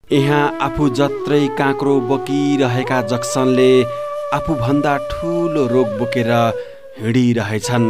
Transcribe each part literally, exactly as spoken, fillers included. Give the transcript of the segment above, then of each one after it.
यहाँ आफू जत्रै काँक्रो बोकिरहेका जक्सनले आफूभन्दा ठुलो रोग बोकेर हिँडिरहेछन्।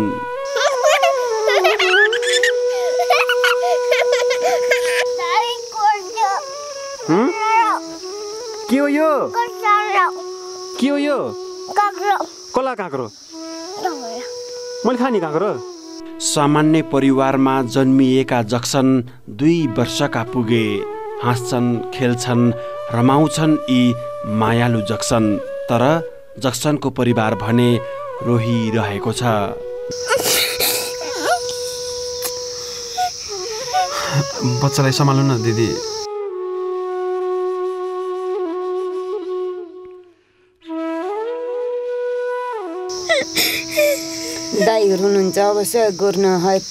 के हो यो? के हो यो? कसलाई काँक्रो? मैले खाने काँक्रो? सामान्य परिवारमा जन्मिएका जक्सन दुई वर्षका पुगे। हाँस्छन्, खेल्छन्, रमाउँछन् यी मायालु जक्सन। तर जक्सनको परिवार भने रोहिरहेको छ। बच्चालाई सम्हाल्नु न दिदी। दाइहरू हुनुहुन्छ अवश्य गर्न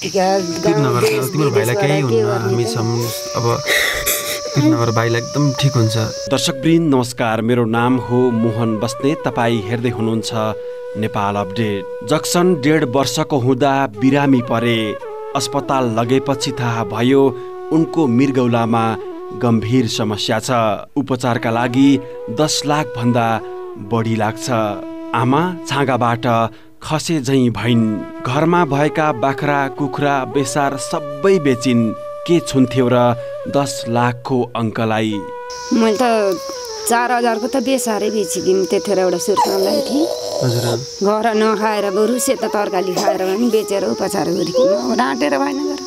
तिम्रो भाइलाई केही हुन्न, हामी छौँ अब नगर भाइलाई एकदम ठिक हुन्छ। दर्शकवृन्द नमस्कार, मेरो नाम हो मोहन बस्नेत। तपाईँ हेर्दै हुनुहुन्छ नेपाल अपडेट। जक्सन डेढ वर्षको हुँदा बिरामी परे। अस्पताल लगेपछि थाहा भयो उनको मृगौलामा गम्भीर समस्या छ। उपचारका लागि दस लाख भन्दा बढी लाग्छ। आमा छाँगाबाट खसे झैँ भइन्। घरमा भएका बाख्रा कुखुरा बेसार सबै बेचिन्। के छुन्थ्यो र दस लाखको अङ्कलाई? मैले त चार हजारको त बेसारै बेचिदिउँ। त्यतिखेर एउटा सुर्ताउलाई थिएँ। हजुर, घर नखाएर बरु सेतो तरकारी खाएर पनि बेचेर उपचार गरिकन डाँटेर भएन गरेर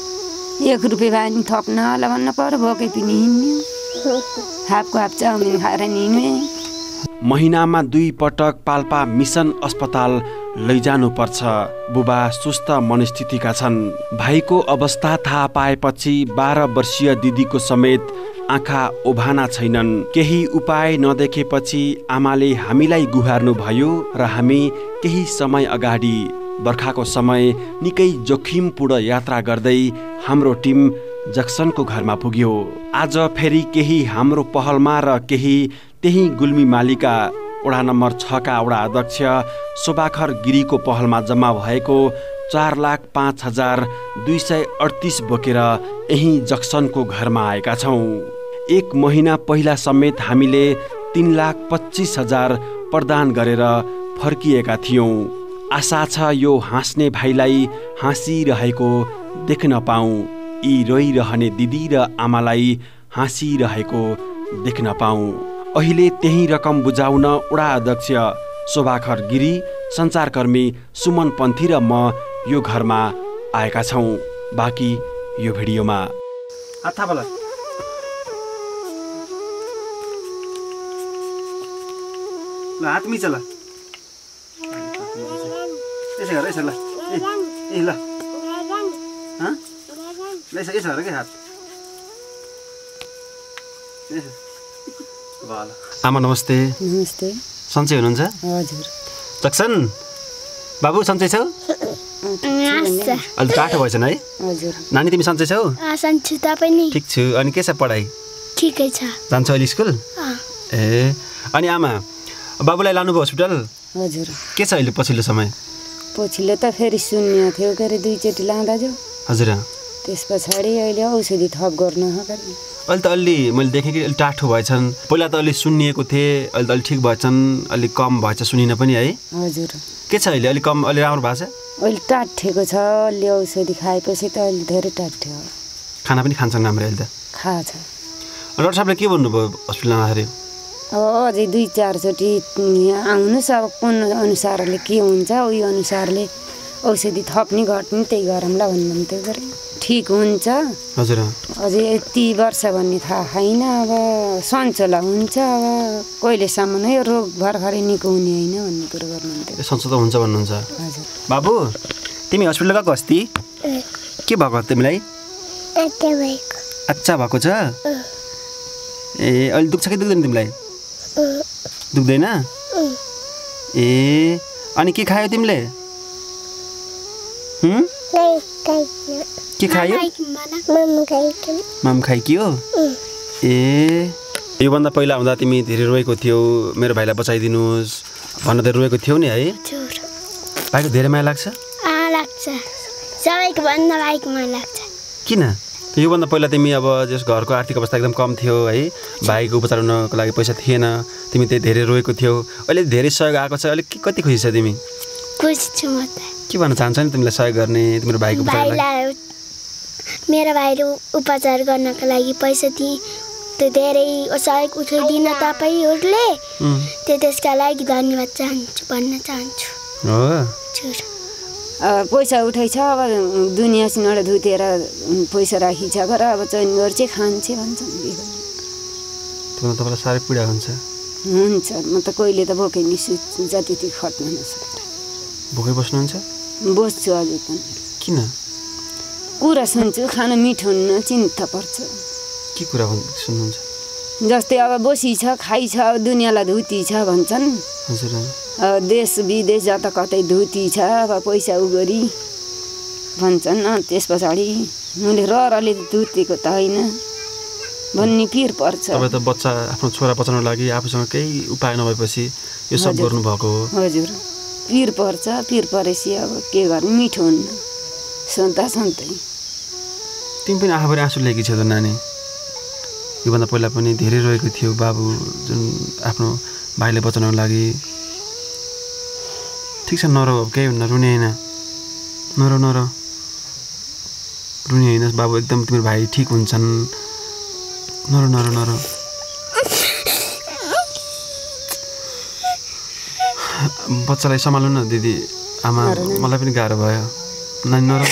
एक रुपियाँ भए पनि थप्न होला भन्न पर्यो। भोकै पनि हिँड्ने, हापको हाप चाउमिन खाएर हिँड्ने। महिनामा दुई पटक पाल्पा मिसन अस्पताल लैजानुपर्छ। बुबा सुस्त मनस्थितिका छन्। भाइको अवस्था थाहा पाएपछि बाह्र वर्षीय दिदीको समेत आँखा ओभाना छैनन्। केही उपाय नदेखेपछि आमाले हामीलाई गुहार्नु भयो र हामी केही समय अगाडि बर्खाको समय निकै जोखिमपूर्ण यात्रा गर्दै हाम्रो टिम जक्सनको घरमा पुग्यो। आज फेरि केही हाम्रो पहलमा र केही त्यही गुल्मी मालिका वडा नम्बर छका वडा अध्यक्ष शोभाखर गिरीको पहलमा जम्मा भएको चार लाख पाँच हजार दुई सय अडतिस बोकेर यही जक्सनको घरमा आएका छौँ। एक महिना पहिला समेत हामीले तीन लाख पच्चिस हजार प्रदान गरेर फर्किएका थियौँ। आशा छ यो हाँस्ने भाइलाई हाँसिरहेको देख्न पाऊँ। यी रोइरहने दिदी र आमालाई हाँसिरहेको देख्न पाऊँ। अहिले त्यही रकम बुझाउन वडा अध्यक्ष शोभाखर गिरी, सञ्चारकर्मी सुमन पन्थी र म यो घरमा आएका छौँ। बाँकी यो भिडियोमा। हात थापला। ल हात मिच ल। यसो गर यसो ल। ए ल हाँ ल यसो यसो गर के हात यसो। आमा नमस्ते। नमस्ते। सन्चै हुनुहुन्छ? हजुर। जक्सन बाबु सन्चै छौ? अलि टाढो भएछन् है? हजुर। नानी तिमी सन्चै छौ? सन्चै त पनि। ठिक छु। अनि के छ पढाइ? ठिकै छ। जान्छ अहिले स्कुल? ए अनि आमा बाबुलाई लानुभयो हस्पिटल? हजुर। के छ अहिले पछिल्लो समय? पछिल्लो त फेरि शून्य थियो के अरे दुईचोटि लाँदा जो। हजुर। त्यस पछाडि अहिले औषधि थप गर्नु हो। अहिले त अलि मैले देखेँ कि अलि टाठो भएछन्। पहिला त अलि सुन्निएको थिएँ, अहिले त अलि ठिक भएछन्, अलि कम भएछ सुनिन पनि है? हजुर। के छ अहिले? अलि कम अलि राम्रो भएको छ? अहिले टाठेको छ। अलि औषधि खाएपछि त अलि धेरै टाठ्यो। खाना पनि खान्छन् राम्रो अहिले त? खान्छ। डाक्टर साहबले के भन्नुभयो हस्पिटल आउँदाखेरि? अब अझै दुई चारचोटि आउनुहोस्, अब कुन अनुसारले के हुन्छ उही अनुसारले औषधि थप्ने घट्ने त्यही गरौँला भन्नुहुन्थ्यो गरे। ठिक हुन्छ। हजुर। अझै यति वर्ष भन्ने थाहा छैन। अब सन्चोला हुन्छ। अब कहिलेसम्म यो रोग भर्खरै निको हुने होइन भन्ने कुरो गर्नुहुन्थ्यो। सन्चो त हुन्छ भन्नुहुन्छ? हजुर। बाबु तिमी हस्पिटल गएको अस्ति? के भएको तिमीलाई? अच्छा भएको छ? ए अहिले दुख्छ कि दुख्दैन तिमीलाई? दुख्दैन? ए अनि के खायो तिमीले? के खायो? माम खाइकियो? ए योभन्दा पहिला हुँदा तिमी धेरै रोएको थियौ, मेरो भाइलाई बचाइदिनुहोस् भनेर रोएको थियौ नि है? भाइको धेरै माया लाग्छ? लाग्छ। सबैको भन्दा भाइको माया लाग्छ। किन? योभन्दा पहिला तिमी अब जस घरको आर्थिक अवस्था एकदम कम थियो है, भाइको उपचार हुनको लागि पैसा थिएन, तिमी त्यही धेरै रोएको थियौ, अहिले धेरै सहयोग आएको छ, अहिले के कति खुसी छ तिमी? खुसी छु म त। के भन्न चाहन्छ नि तिमीलाई सहयोग गर्ने तिम्रो भाइको उपचार भाइलाई मेरो भाइले उपचार गर्नको लागि पैसा दिए, त्यो धेरै सहयोग उठाइदिन तपाईँहरूले, त्यो त्यसका लागि धन्यवाद चाहन्छु भन्न चाहन्छु। हो अब पैसा उठाइछ, अब दुनियाँसिनबाट धुतेर पैसा राखिछ गरेर अब चयन गर्छ खान्छ भन्छन्। त्यो तपाईँलाई साह्रै पीडा हुन्छ? हुन्छ, म त कहिले त भोकै निसु जति त्यति खट्न नसकेर भोकै बस्नुहुन्छ? बस्छु अझै पनि। किन? कुरा सुन्छु, खाना मिठो हुन्न, चिन्ता पर्छ। के कुरा सुन्नुहुन्छ? जस्तै अब बसी छ, खाइ छ, अब दुनियाँलाई धुती छ भन्छन्। हजुर। अब देश विदेश जता कतै धुती छ, अब पैसा उ गरी भन्छन्। त्यस पछाडि मैले रहरले धुतेको त होइन भन्ने पिर पर्छ। तपाईँ त बच्चा आफ्नो छोरा बचाउनको लागि आफूसँग केही उपाय नभएपछि यो सब गर्नुभएको हो। हजुर, पिर पर्छ। पिर परेपछि अब के गर्ने, मिठो हुन्न सन्ता सन्तै। तिमी पनि आफूले आँसु ल्याएकी छौ त नानी? योभन्दा पहिला पनि धेरै रोएको थियो बाबु जुन आफ्नो भाइले बचाउनको लागि। ठिक छ, नरो, केही हुन्न, रुने होइन, नरो नरो रुने होइन बाबु, एकदम तिम्रो भाइ ठिक हुन्छन्, नरो नरो नरो। बच्चालाई सम्हाल्नु न दिदी, आमा, मलाई पनि गाह्रो भयो। नानी नरो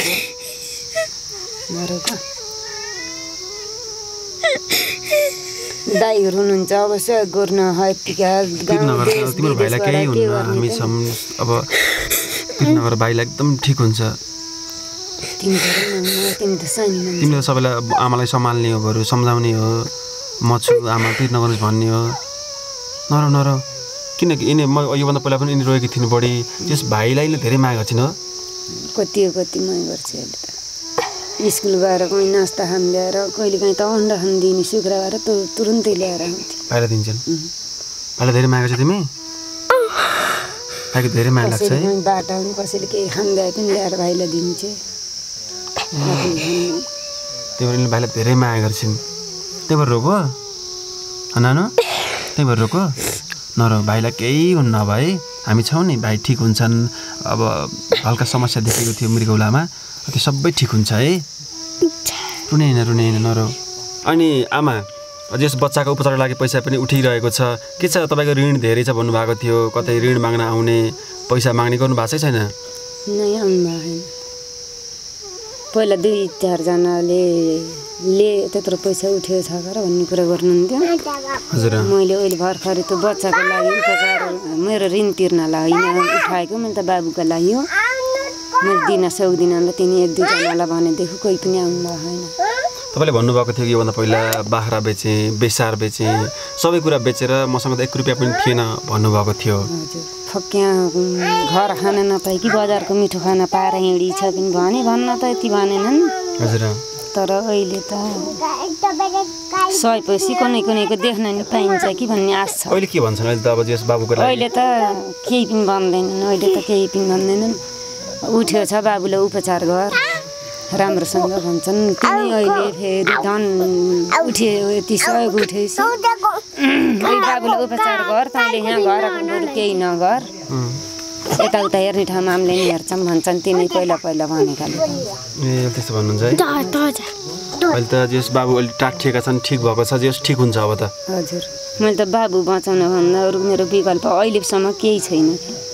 दाइहरू हुनुहुन्छ, अब सहयोग गर्न यतिका तिम्रो भाइलाई केही हुन्न, हामी छौँ। अब नगर भाइलाई एकदम ठिक हुन्छ। तिमीले त सबैलाई आमालाई सम्हाल्ने हो, बरु सम्झाउने हो, म छु आमा पिर नगर्नुहोस् भन्ने हो। नर नर किनकि यिनी म योभन्दा पहिला पनि यिनी रोएकी थिइन् बढी, त्यस भाइलाई नै धेरै माया गर्छिन् हो। कति हो कति मै गर्छु अहिले त। स्कुल गएर कहीँ नास्ता खान ल्याएर, कहिले काहीँ त अन्डा खान दिने सुक्रा भएर त तुरुन्तै ल्याएर आउँथेँ। भाइलाई दिन्छन्? भाइलाई धेरै माया गर्छ तिमी? भाइको धेरै माया लाग्छ है? बाटो पनि कसैले केही खान ल्याए पनि ल्याएर भाइलाई दिन्छ। त्यही भएर भाइलाई धेरै माया गर्छिन्, त्यही भएर रोको नानो, त्यही भएर रोको नर। भाइलाई केही हुन्न भाइ, हामी छौँ नि, भाइ ठिक हुन्छन्। अब हल्का समस्या देखेको थियो मृगौलामा, त्यो सबै ठिक हुन्छ है, रुने होइन रुने होइन नरो। अनि आमा, यस बच्चाको उपचारको लागि पैसा पनि उठिरहेको छ, के छ तपाईँको ऋण धेरै छ भन्नुभएको थियो, कतै ऋण माग्न आउने पैसा माग्ने गर्नु भएको छैन? नै आउनु भएन। पहिला दुई चारजनाले ले त्यत्रो पैसा उठेको छ गरेर भन्ने कुरा गर्नुहुन्थ्यो। हजुर। मैले अहिले भर्खरै त्यो बच्चाको लागि उपचार मेरो ऋण तिर्नलाई होइन उठाएको, मैले त बाबुको लागि हो, मैले दिन सक्दिनँ अन्त तिनी एक दुईजनालाई भनेदेखि कोही पनि आउनु भएन। तपाईँले भन्नुभएको थियो कि योभन्दा पहिला बाख्रा बेचेँ, बेसार बेचेँ, सबै कुरा बेचेर मसँग त एक रुपियाँ पनि थिएन भन्नुभएको थियो। हजुर, फक्या घर खाना नपाइ कि बजारको मिठो खाना पाएर हिँडी छ पनि भने भन्न त यति भनेनन्। हजुर। तर अहिले त सयपछि कुनै कुनैको देख्न नि पाइन्छ कि भन्ने आश छ। अहिले के भन्छन् अहिले त? अब जस बाबुको लागि अहिले त केही पनि भन्दैनन्, अहिले त केही पनि भन्दैनन्। उठ्यो छ बाबुले उपचार गर राम्रोसँग भन्छन्। तिमी अहिले फेरि धन उठ्यो, यति सहयोग उठेपछि बाबुले उपचार गर, तैँले यहाँ घर बरु केही नगर, यताउता हेर्ने ठाउँमा हामीले नि हेर्छौँ भन्छन्। तिमी पहिला पहिला भनेकाले ए त्यस्तो भन्नुहुन्छ है? अहिले त जस बाबु अहिले टाठिएका छन्, ठिक भएको छ, जस ठिक हुन्छ अब त? हजुर, मैले त बाबु बचाउन भन्दा अरू मेरो विकल्प अहिलेसम्म केही छैन।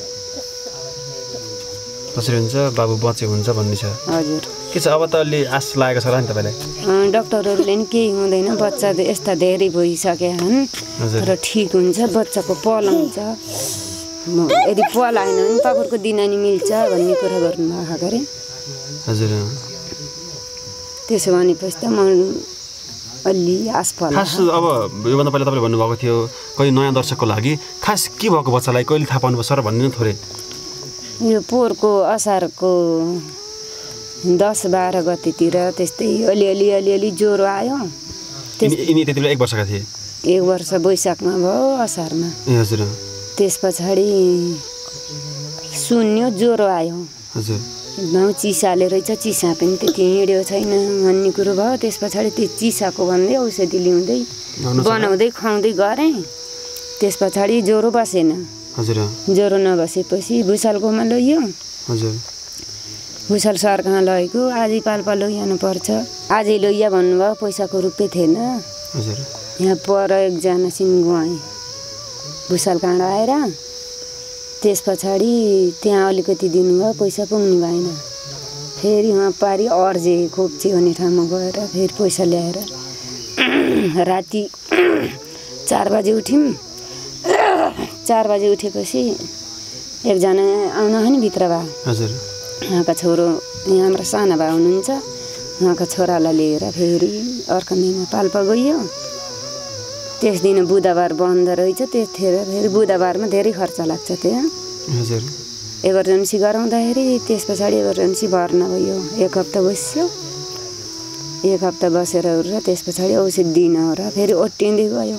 कसरी हुन्छ बाबु बचे हुन्छ भन्ने छ? हजुर। के छ अब त अलि आश लागेको छ होला नि तपाईँलाई? डक्टरहरूले नि केही हुँदैन, बच्चा यस्ता धेरै भइसके हन्, तर ठिक हुन्छ, बच्चाको पलाउँछ, यदि पलाएन भने तपाईँहरूको दिनानी मिल्छ भन्ने कुरा गर्नुभएको अरे। हजुर। त्यसो भनेपछि त म अलि आश पला। खास अब योभन्दा पहिला तपाईँले भन्नुभएको थियो कोही नयाँ दर्शकको लागि खास के भएको बच्चालाई कहिले थाहा पाउनुपर्छ र भन्ने थोरै? यो पोहोरको असारको दस बाह्र गतितिर त्यस्तै अलिअलि अलिअलि ज्वरो आयो। यिनी त्यति बेला एक वर्षका थिए? एक वर्ष वैशाखमा भयो, असारमा। ए हजुर। त्यस पछाडि सुन्यो ज्वरो आयो। हजुर। गाउँ चिसाले रहेछ, चिसा पनि त्यति हिँड्यो छैन भन्ने कुरो भयो। त्यस पछाडि त्यो चिसाको भन्दै औषधि ल्याउँदै बनाउँदै खुवाउँदै गरेँ। त्यस पछाडि ज्वरो बसेन। हजुर ज्वरो नबसेपछि भुसालकोमा लैयो। हजुर भुसाल सर कहाँ लगेको, आजै पाल्पा लैजानु पर्छ, आजै लैया भन्नुभयो। पैसाको रुपियाँ थिएन। हजुर यहाँ पर एकजनासिन गएँ भुसाल काँडा आएर। त्यस पछाडि त्यहाँ अलिकति दिनुभयो, पैसा पुग्ने भएन। फेरि उहाँ पारि अर्जे खोप्चे भन्ने ठाउँमा गएर फेरि पैसा ल्याएर राति चार बजे उठ्यौँ। चार बजे उठेपछि एकजना आउनु हो नि भित्र भए। हजुर उहाँका छोरो यहाँ हाम्रो साना भए हुनुहुन्छ, उहाँका छोरालाई लिएर फेरि अर्को दिन पाल्पा गइयो। त्यस दिन बुधबार बन्द रहेछ। त्यतिखेर फेरि बुधबारमा धेरै खर्च लाग्छ त्यहाँ। हजुर इमर्जेन्सी गराउँदाखेरि त्यस पछाडि इमर्जेन्सी भर्ना भयो। एक हप्ता बस्यो। एक हप्ता बसेर र त्यस पछाडि औषधि दिन हो र फेरि ओट्टिँदै गयो।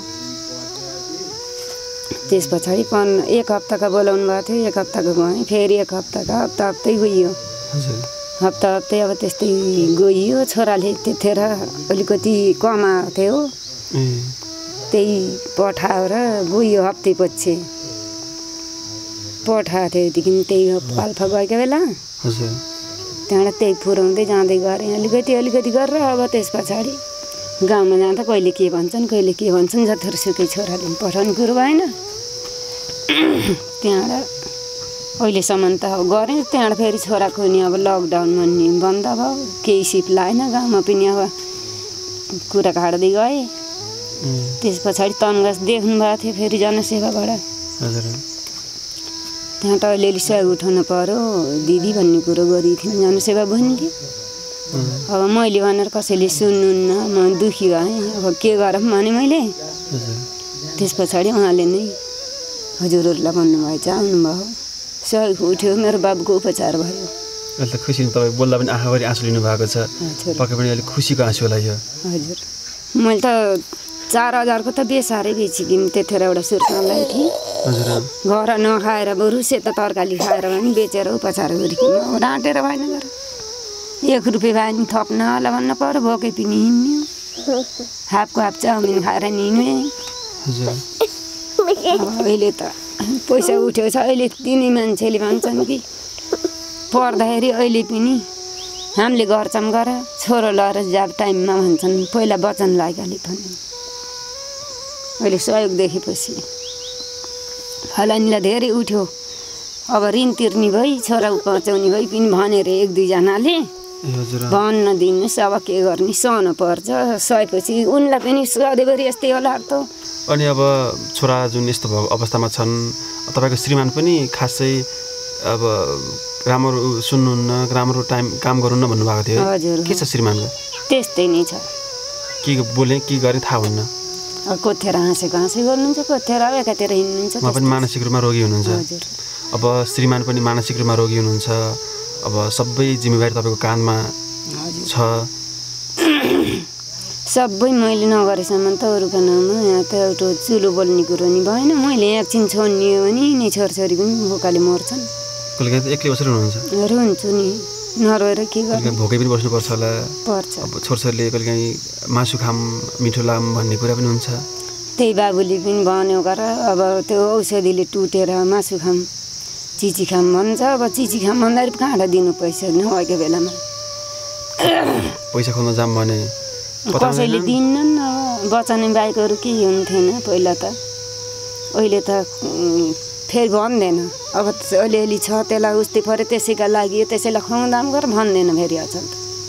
त्यस पछाडि पन्ध्र एक हप्ताका बोलाउनु भएको थियो। एक हप्ताको गएँ। फेरि एक हप्ताका हप्ता हप्तै गइयो। हप्ता हप्तै अब त्यस्तै गइयो। छोराले त्यतिखेर अलिकति कमाएको थियो, त्यही पठाएर गइयो। हप्तै पछि पठाएको थियो। त्यहाँदेखि त्यही पाल्पा गएको बेला त्यहाँबाट त्यही पुऱ्याउँदै जाँदै गरेँ अलिकति अलिकति गरेर। अब त्यस पछाडि गाउँमा जाँदा कहिले के भन्छन् कहिले के भन्छन्, जथरसुकै छोराले पनि पठाउने कुरो भएन। त्यहाँबाट अहिलेसम्म त गरेँ। त्यहाँबाट फेरि छोराको नि अब लकडाउन भन्ने बन्द भयो, केही सिप लागेन। गाउँमा पनि अब कुरा काट्दै गएँ। त्यस पछाडि तनगास देख्नु भएको थियो फेरि जनसेवाबाट। त्यहाँ त अलिअलि सहयोग उठाउनु पर्यो दिदी भन्ने कुरो गरेको थियौँ जनसेवा बहिनीले। अब मैले भनेर कसैले सुन्नुहुन्न, म दुखी भएँ। अब के गरौँ भने मैले त्यस पछाडि उहाँले नै हजुरहरूलाई भन्नुभएछ, आउनुभयो, सहयोग उठ्यो, मेरो बाबुको उपचार भयो। अहिले त खुसी तपाईँ बोल्दा पनि आँखाभरि आँसु लिनु भएको छ। पक्कै पनि अलिक खुसीको आँसु होला यो। हजुर मैले त चार हजारको त बेसारै बेचिदिउँ। त्यतिखेर एउटा सुर्खाउन लगाएको थिएँ। घर नखाएर बरु सेतो तरकारी खाएर पनि बेचेर उपचार गरिकन डाँटेर भएन गरेर एक रुपियाँ भए नि थप्न होला भन्न पर्यो। भोकै पनि हिँड्यो। हाफको हाफ चाउमिन खाएर नि हिँड्यो। अहिले त पैसा उठेको छ। अहिले तिनी मान्छेले भन्छन् कि पढ्दाखेरि अहिले पनि हामीले गर्छौँ गर, छोरो लगाएर जाब टाइममा भन्छन्। पहिला वचन लागेकाले पनि अहिले सहयोग देखेपछि फलानीलाई धेरै उठ्यो। अब ऋण तिर्ने भई छोरा पचाउने भई पनि भनेर एक दुईजनाले भन्न दिनुहोस्। अब के गर्ने, सहनु पर्छ। सहेपछि उनलाई पनि सधैँभरि यस्तै होला त। अनि अब छोरा जुन यस्तो भएको अवस्थामा छन्, तपाईँको श्रीमान पनि खासै अब राम्रो सुन्नुहुन्न, राम्रो टाइम काम गर्नुहुन्न भन्नुभएको थियो। हजुर के छ श्रीमानको? त्यस्तै नै छ। के बोले के गरे थाहा हुन्न। कोथेर हाँसेको हाँसे गर्नुहुन्छ, कोथेर अब एकातिर हिँड्नुहुन्छ। उहाँ पनि मानसिक रूपमा रोगी हुनुहुन्छ। अब श्रीमान पनि मानसिक रूपमा रोगी हुनुहुन्छ। अब सबै जिम्मेवारी तपाईँको काँधमा छ। सबै मैले नगरेसम्म त अरूको नाममा यहाँ त एउटा चुलो बोल्ने कुरो नि भएन। मैले एकछिन छोड्ने हो भने नि छोरछोरी पनि भोकाले मर्छन्। कहिले एक्लै बसेर हुनुहुन्छ? रुन्छु नि, नरोएर के गर्नु। भोकै पनि बस्नुपर्छ होला। पर्छ। अब छोरछोरीले कहिलेकाहीँ मासु खाम मिठो लाम भन्ने कुरा पनि हुन्छ। त्यही बाबुले पनि भन्यो गर, अब त्यो औषधिले टुटेर मासु खाम चिची खाम भन्छ। अब चिची खाम भन्दाखेरि कहाँबाट दिनु पैसा नभएको बेलामा? पैसा खोज्न जाम भने कसैले दिन्नन्। अब बचाउने बाइकहरू केही हुन्थेन पहिला त। अहिले त फेरि भन्दैन। अब अलिअलि छ त्यसलाई उस्तै पऱ्यो, त्यसैका लागि त्यसैलाई खुवाउँदा गर भन्दैन फेरि अचल।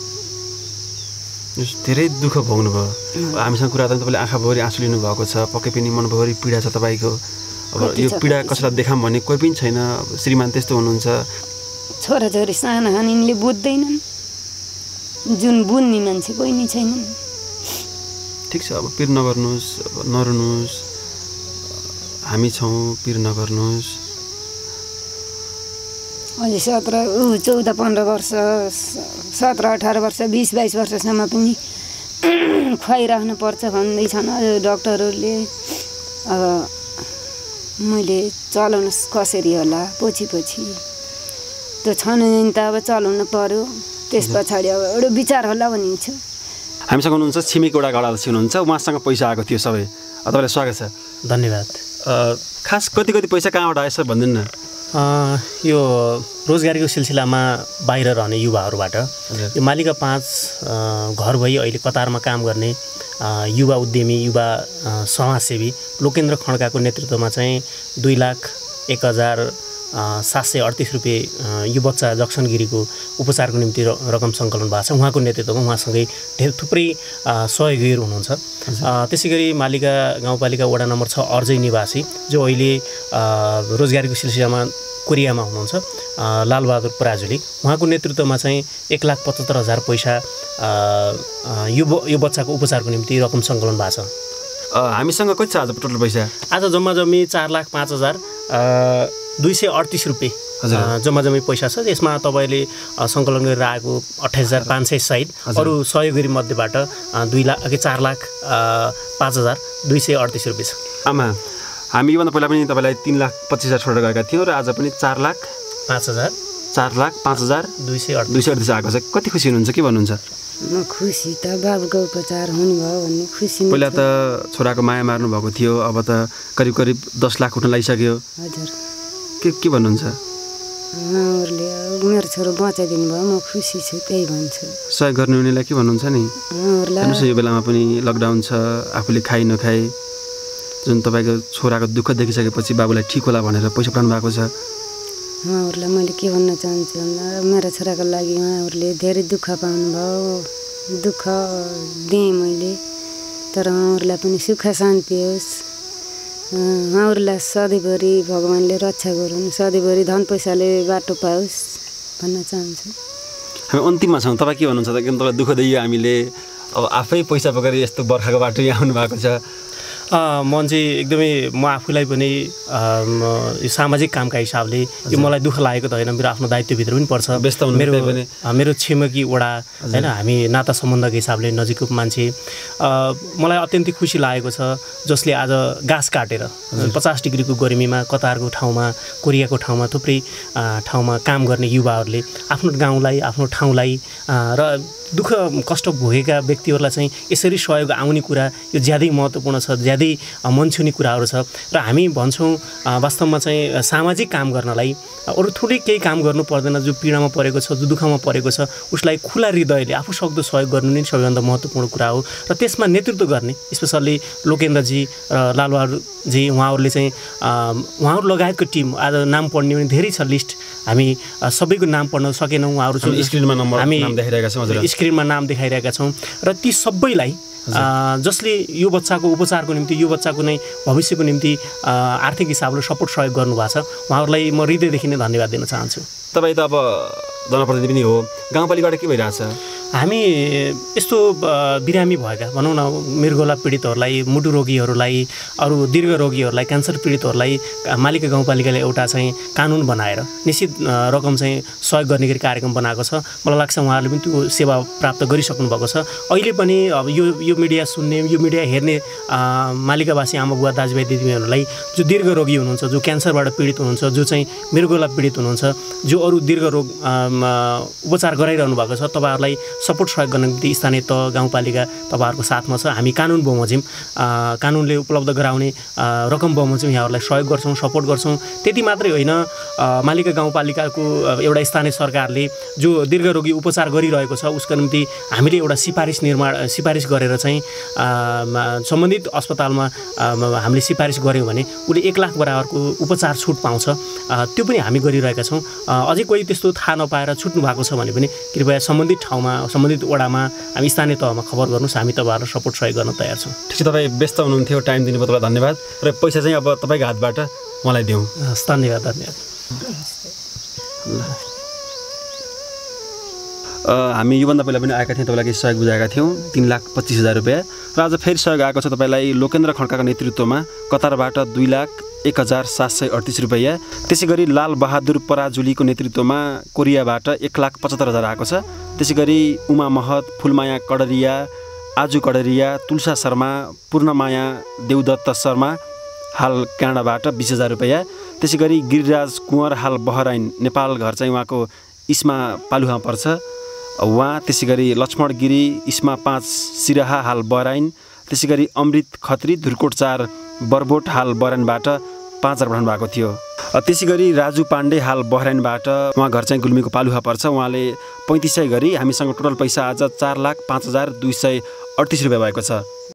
धेरै दुःख भोग्नुभयो। हामीसँग कुरा गर्दा तपाईँले आँखाभरि आँसु लिनुभएको छ। पक्कै पनि मनभरि पीडा छ तपाईँको। अब यो पीडा कसैलाई देखाम भन्ने कोही पनि छैन। श्रीमान त्यस्तो हुनुहुन्छ। छोराछोरी साना हानिले बुझ्दैनन्, जुन बुझ्ने मान्छे कोही नै छैनन्। ठिक छ, अब पिर नगर्नुहोस्, नरुनुहोस्, हामी छौँ, पिर नगर्नुहोस्। अहिले सत्र ऊ चौध पन्ध्र वर्ष सत्र अठार वर्ष बिस बाइस वर्षसम्म पनि खुवाइराख्नु पर्छ भन्दैछन् डक्टरहरूले। अब मैले चलाउनु कसरी होला पछि पछि त्यो छानबिन त अब चलाउनु पर्यो त्यस पछाडि अब एउटा विचार होला भनिन्छ हामीसँग हुनुहुन्छ छिमेकी वडा अध्यक्ष हुनुहुन्छ उहाँसँग पैसा आएको थियो सबै तपाईँलाई स्वागत छ धन्यवाद खास कति कति पैसा कहाँबाट आएछ भनिदिनु न यो रोजगारीको सिलसिलामा बाहिर रहने युवाहरूबाट यो मालिका पाँच घर भई अहिले कतारमा काम गर्ने युवा उद्यमी युवा समाजसेवी लोकेन्द्र खड्काको नेतृत्वमा चाहिँ दुई लाख एक हजार सात सय अडतिस रुपियाँ यो बच्चा जक्सन गिरीको उपचारको निम्ति रकम सङ्कलन भएको छ उहाँको नेतृत्वमा उहाँसँगै धेरै थुप्रै सहयोगीहरू हुनुहुन्छ त्यसै गरी मालिका गाउँपालिका वडा नम्बर छ अर्जै निवासी जो अहिले रोजगारीको सिलसिलामा कोरियामा हुनुहुन्छ लालबहादुर पराजुली उहाँको नेतृत्वमा चाहिँ एक लाख पचहत्तर हजार पैसा यो यो बच्चाको उपचारको निम्ति रकम सङ्कलन भएको छ हामीसँग कति छ आज टोटल पैसा आज जम्मा जम्मी चार लाख पाँच हजार दुई सय अडतिस रुपियाँ जम्मा जम्मी पैसा छ यसमा तपाईँले सङ्कलन गरेर आएको अठाइस हजार पाँच सय सहित अरू सहयोगी मध्येबाट दुई लाख कि चार लाख पाँच हजार दुई सय अडतिस रुपियाँ छ आमा हामी योभन्दा पहिला पनि तपाईँलाई तिन लाख पच्चिस हजार छोडेर गएका थियौँ र आज पनि चार लाख पाँच हजार चार लाख पाँच हजार दुई सय दुई सय अडतिस आएको छ कति खुसी हुनुहुन्छ के भन्नुहुन्छ म खुसी त बाबुको उपचार हुनुभयो भन्ने खुसी पहिला त छोराको माया मार्नु भएको थियो अब त करिब करिब दस लाख उठ्न लागिसक्यो हजुर के के भन्नुहुन्छ उहाँहरूले मेरो छोरो बचाइदिनु भयो म खुसी छु त्यही भन्छु सहयोग गर्ने उनीलाई के भन्नुहुन्छ नि उहाँहरूलाई यो बेलामा पनि लकडाउन छ आफूले खाइ नखाए जुन तपाईँको छोराको दुःख देखिसकेपछि बाबुलाई ठिक होला भनेर पैसा पठाउनु भएको छ उहाँहरूलाई मैले के भन्न चाहन्छु भन्दा मेरो छोराको लागि उहाँहरूले धेरै दुःख पाउनुभयो दुःख दिएँ मैले तर उहाँहरूलाई पनि सुख शान्ति होस् उहाँहरूलाई सधैँभरि भगवान्ले रक्षा गरून् सधैँभरि धन पैसाले बाटो पाओस् भन्न चाहन्छु हामी अन्तिममा छौँ तपाईँ के भन्नुहुन्छ त एकदम तपाईँलाई दुःख दियो हामीले अब आफै पैसा बोकेर यस्तो बर्खाको बाटो यहाँ आउनु भएको छ म चाहिँ एकदमै म आफूलाई पनि यो सामाजिक कामका हिसाबले यो मलाई दुःख लागेको त होइन मेरो आफ्नो दायित्वभित्र पनि पर्छ मेरो मेरो छिमेकी वडा होइन हामी नाता सम्बन्धको हिसाबले नजिकको मान्छे मलाई अत्यन्तै खुसी लागेको छ जसले आज घाँस काटेर पचास डिग्रीको गर्मीमा कतारको ठाउँमा कोरियाको ठाउँमा थुप्रै ठाउँमा काम गर्ने युवाहरूले आफ्नो गाउँलाई आफ्नो ठाउँलाई र दुःख कष्ट भोगेका व्यक्तिहरूलाई चाहिँ यसरी सहयोग आउने कुरा यो ज्यादै महत्त्वपूर्ण छ ज्यादै मनछुने कुराहरू छ र हामी भन्छौँ वास्तवमा चाहिँ सामाजिक काम गर्नलाई अरू थोरै केही काम गर्नु पर्दैन जो पीडामा परेको छ जो दुःखमा परेको छ उसलाई खुला हृदयले आफू सक्दो सहयोग गर्नु नै सबैभन्दा महत्त्वपूर्ण कुरा हो र त्यसमा नेतृत्व गर्ने स्पेसल्ली लोकेन्द्रजी र लालबहादुरजी उहाँहरूले चाहिँ उहाँहरू लगायतको टिम आज नाम पढ्ने पनि धेरै छ लिस्ट हामी सबैको नाम पढ्न सकेनौँ उहाँहरू स्क्रिनमा नम्बर हामी नाम देखाइरहेका छौँ स्क्रिनमा नाम देखाइरहेका छौँ र ती सबैलाई जसले यो बच्चाको उपचारको निम्ति यो बच्चाको नै भविष्यको निम्ति आर्थिक हिसाबले सपोर्ट सहयोग गर्नुभएको छ उहाँहरूलाई म हृदयदेखि नै धन्यवाद दिन चाहन्छु तपाईँ त अब जनप्रतिनिधि पनि हो गाउँपालिकाबाट के भइरहेछ हामी यस्तो बिरामी भएका भनौँ न मृगौला पीडितहरूलाई मुटु रोगीहरूलाई अरू दीर्घ रोगीहरूलाई क्यान्सर पीडितहरूलाई मालिका गाउँपालिकाले एउटा चाहिँ कानुन बनाएर निश्चित रकम चाहिँ सहयोग गर्ने गरी कार्यक्रम बनाएको छ मलाई लाग्छ उहाँहरूले पनि त्यो सेवा प्राप्त गरिसक्नु भएको छ अहिले पनि अब यो यो मिडिया सुन्ने यो मिडिया हेर्ने मालिकावासी आमा बुवा दाजुभाइ दिदीबहिनीहरूलाई जो दीर्घ रोगी हुनुहुन्छ जो क्यान्सरबाट पीडित हुनुहुन्छ जो चाहिँ मृगौला पीडित हुनुहुन्छ जो अरू दीर्घ रोग उपचार गराइरहनु भएको छ तपाईँहरूलाई सपोर्ट सहयोग गर्ने निम्ति स्थानीय तह गाउँपालिका तपाईँहरूको साथमा छ हामी कानुन बमोजिम कानुनले उपलब्ध गराउने रकम बमोजिम यहाँहरूलाई सहयोग गर्छौँ सपोर्ट गर्छौँ त्यति मात्रै होइन मालिका गाउँपालिकाको एउटा स्थानीय सरकारले जो दीर्घ रोगी उपचार गरिरहेको छ उसको निम्ति हामीले एउटा सिफारिस निर्माण सिफारिस गरेर चाहिँ सम्बन्धित अस्पतालमा हामीले सिफारिस गऱ्यौँ भने उसले एक लाख बराबरको उपचार छुट पाउँछ त्यो पनि हामी गरिरहेका छौँ अझै कोही त्यस्तो थाहा नपाएर छुट्नु भएको छ भने पनि कृपया सम्बन्धित ठाउँमा सम्बन्धित वडामा हामी स्थानीय तहमा खबर गर्नुहोस् हामी तपाईँहरूलाई सपोर्ट सहयोग गर्न तयार छौँ ठिक छ तपाईँ व्यस्त हुनुहुन्थ्यो टाइम दिनुभयो तपाईँलाई धन्यवाद र पैसा चाहिँ अब तपाईँको हातबाट मलाई दिउँ धन्यवाद धन्यवाद हामी योभन्दा पहिला पनि आएका थियौँ तपाईँलाई केही सहयोग बुझाएका थियौँ तीन लाख पच्चिस हजार रुपियाँ र आज फेरि सहयोग आएको छ तपाईँलाई लोकेन्द्र खड्काको नेतृत्वमा कतारबाट दुई लाख एक हजार सात सय अडतिस रुपियाँ त्यसै गरी लालबहादुर पराजुलीको नेतृत्वमा कोरियाबाट एक लाख पचहत्तर हजार आएको छ त्यसै गरी उमा महत फुलमाया कडरिया आजु कडरिया तुलसा शर्मा पूर्णमाया देवदत्त शर्मा हाल क्यानाडाबाट बिस हजार रुपियाँ त्यसै गरी गिरिराज कुँवर हाल बहराइन नेपाल घर चाहिँ उहाँको इस्मा पालुहा पर्छ। उहाँ त्यसै गरी लक्ष्मण गिरी इस्मा पाँच सिराहा हाल बहराइन, त्यसै गरी अमृत खत्री धुर्कोट चार बरबोट हाल बहराइनबाट पाँच हजार पठाउनु भएको थियो। त्यसै गरी राजु पाण्डे हाल बहराइनबाट उहाँ घर चाहिँ गुल्मीको पालुहा पर्छ। उहाँले पैँतिस सय गरी हामीसँग टोटल पैसा आज चार लाख पाँच हजार दुई सय अडतिस रुपियाँ भएको छ।